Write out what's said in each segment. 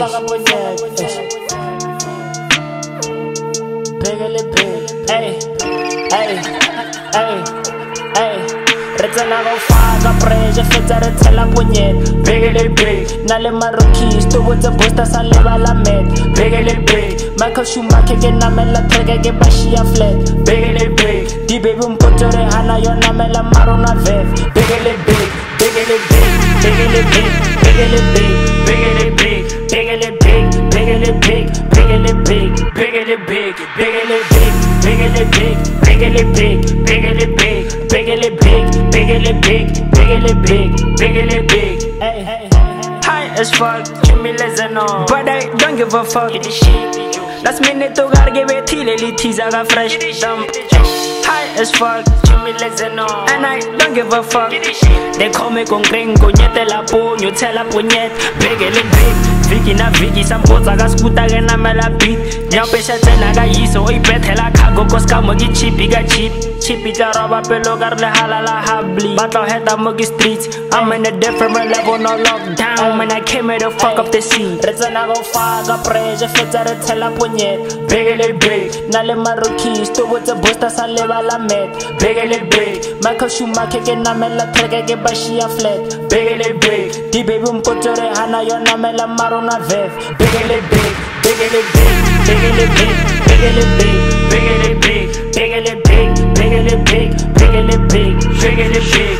Beke le Beke, hey, hey, hey, hey. Retena go faka pressure, fetsa re tshela punyet. Beke le Beke, na le marokis, to botse booster sa leba la met. Beke le Beke, Michael Schumacher ke namela treke ke bashia flat. Beke le Beke, di baby mpotore hana yo namela marona vev. Beke le Beke, Beke le Beke, Beke le Beke, Beke le Beke, Beke le Beke, Beke le Beke, Beke le Beke, Beke le Beke, Beke le Beke, Beke le Beke, Beke le Beke, Beke le Beke, Beke le Beke, Beke le Beke, Beke le Beke, Beke le Beke, Beke le Beke. Hey, hey, high as fuck, Jubilant, but I don't give a fuck. Last minute to gotta give it till it teaser got fresh dump. High as fuck, Jubilant, and I don't give a fuck. They call me con gringo, nyete la puño, tela puñet. Beke le Beke, Viki na Viki, sampoza ga skuta ge na mela beat. Nyapesha tena ga iso, oi betela kago koska mogi chipi ga chip. Chippy roba pelo garle halala habli. Battle head up mogi streets. I'm in a different level, no lockdown. When I came here to fuck up the scene. Retena go faga pressure, fetsa re tshela punyet. Beke le Beke, na le marokis, to botse booster sa leba la met. Beke le Beke, Michael Schumacher ke namela treke ke bashia flat. Beke le Beke, di baby mpotore hana yo namela marona vev. Beke le Beke, Beke le Beke, Beke le Beke, Beke le Beke, Beke le Beke, Beke le Beke, Beke le Beke, Beke le Beke, Beke le Beke,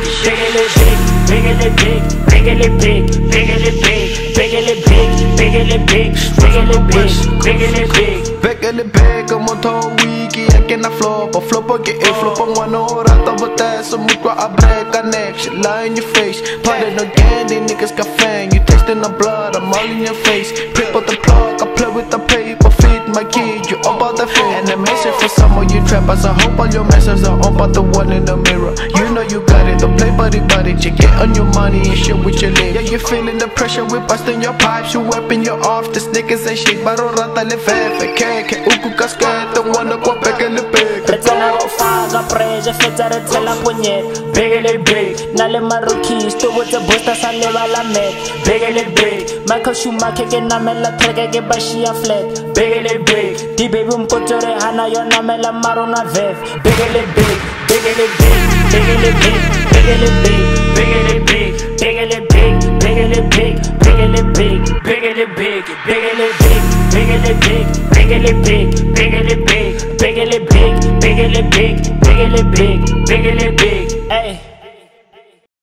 Beke le Beke, Beke le Beke, Beke le Beke, Beke le Beke, Beke le Beke, Beke le Beke, Beke le Beke. Beke le Beke, moto wiki, eke na flopo ke e flopo ngwana o rata boteso mutwa a break connection, lie in your face, put it again, these niggas got fang, you tasting the blood, I'm all in your face, prep up the plug, I play with the paper, feed my kid, you up out the fit, and the message for some of you trappers, I hope all your messages are on, but the one in the mirror, you know you got it, don't play buddy, you get on your money and shit with your leg, yeah you feeling the pressure, we busting your pipes, you weapon, you're off, this niggas ain't shit, baro rata le fefe, ke uku casket, don't wanna go back in the bag. Retena go faga pressure, fetsa re tshela punyet. Beke le Beke, na le marokis, to botse booster sa leba la met. Beke le Beke, Michael Schumacher ke namela treke ke bashia flat. Beke le Beke, di baby mpotore hana yo namela marona vev. Beke le Beke, Beke le Beke, Beke le Beke, Beke le Beke, Beke le Beke, Beke le Beke, Beke le Beke, Beke le Beke, Beke le Beke, Beke le Beke, Beke le Beke, Beke le Beke, Beke le Beke, Beke le Beke, Beke le Beke, Beke le Beke, Beke le